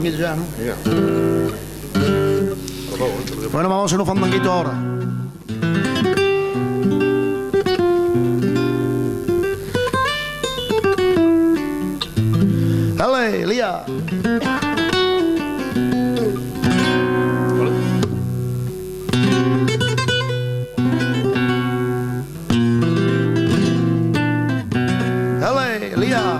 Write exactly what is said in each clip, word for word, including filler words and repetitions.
fandanguito ya, ¿no? Mira. Bueno, vamos a hacer unos fandanguitos ahora. Dale, Lía. Dale, Lía.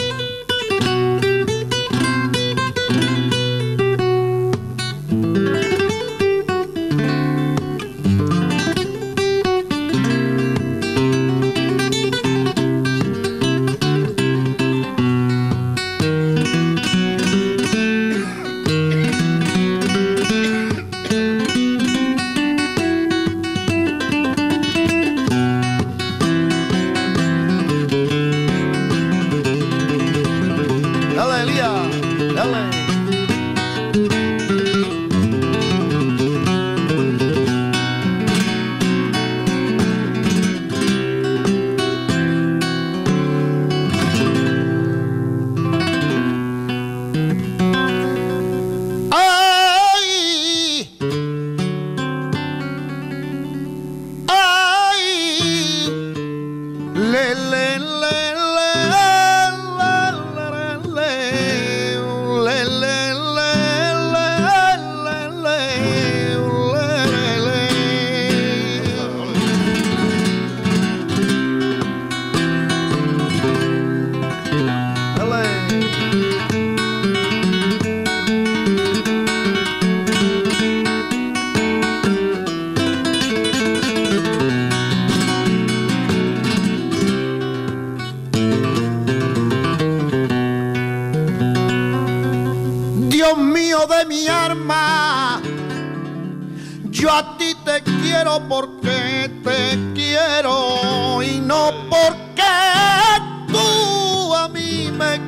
Dios mío de mi alma, yo a ti te quiero porque te quiero y no porque tú a mí me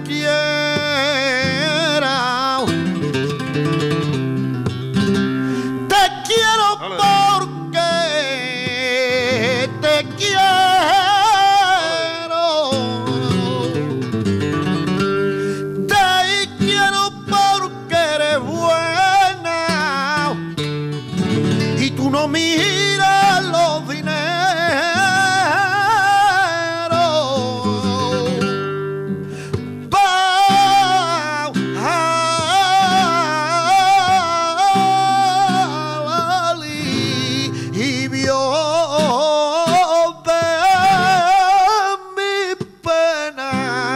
quieras. Te quiero porque te quiero. No mira los dineros, pa, y vio de mi pena.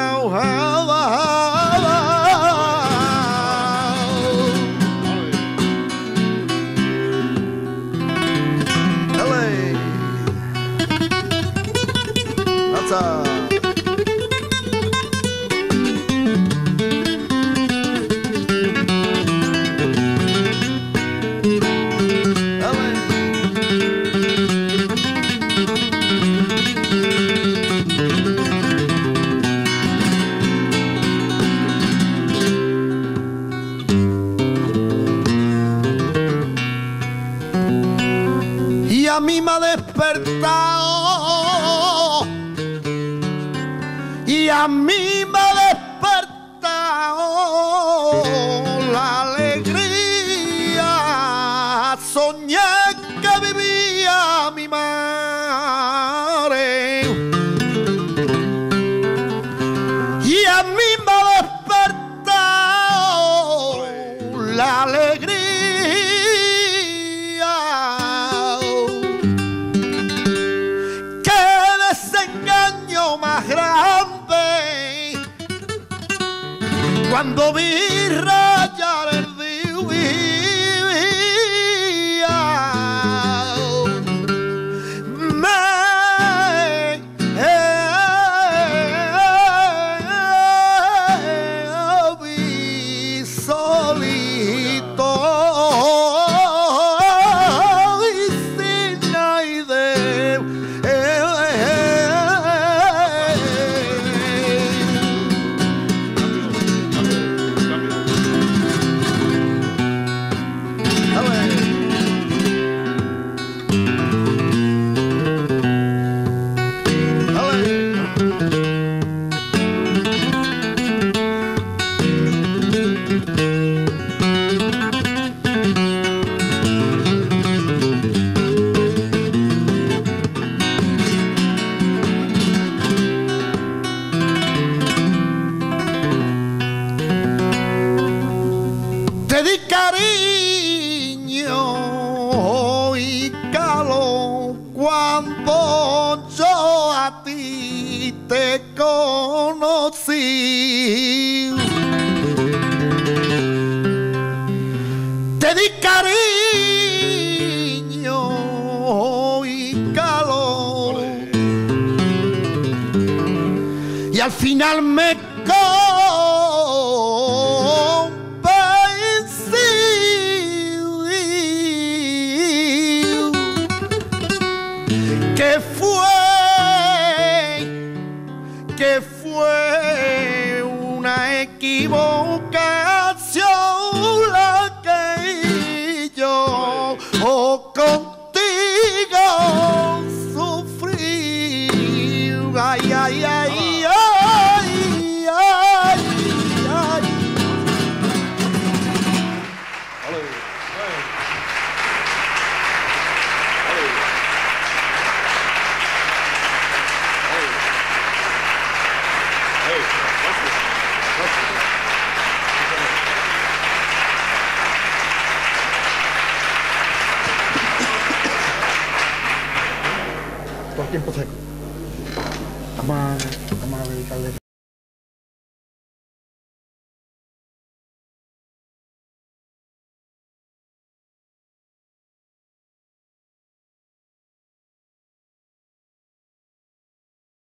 Y a mí me ha despertado, y a mí me ha despertado la alegría. Soñé que vivía mi madre, y a mí me ha despertado la alegría. Más grande cuando vi rayar el día. Me vi solito y sin nadie. cuando yo a ti te conocí. Te di cariño y calor. Olé. Y al final me que fue, que fue una equivocación la que yo oh, contigo sufrí. Ay, ay, ay, ay, ay, ay. Por tiempo seco. Vamos a, vamos a dedicarle.